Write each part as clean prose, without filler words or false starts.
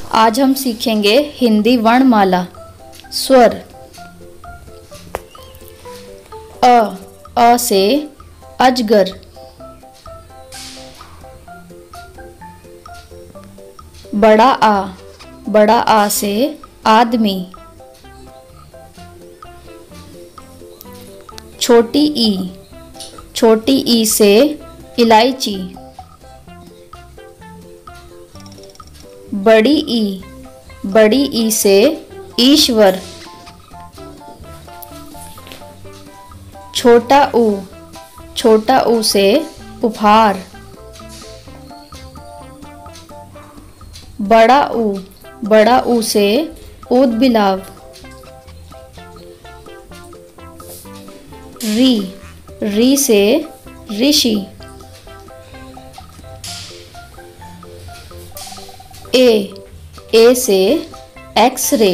आज हम सीखेंगे हिंदी वर्णमाला। स्वर। अ से अजगर। बड़ा आ से आदमी। छोटी ई से इलायची। बड़ी ई से ईश्वर। छोटा ऊ से उपहार। बड़ा ऊ से ऊद-बिलाव। री से ऋषि। ए से एक्स-रे।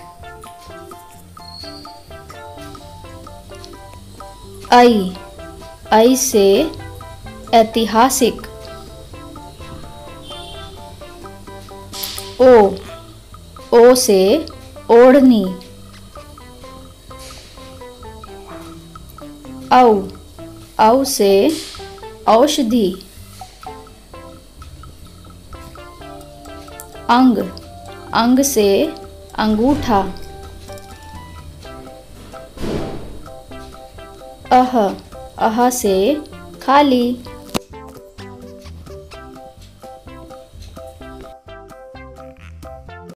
आई से ऐतिहासिक। ओ से ओढ़नी। औ से औषधि। अंग से अंगूठा। अह से खाली।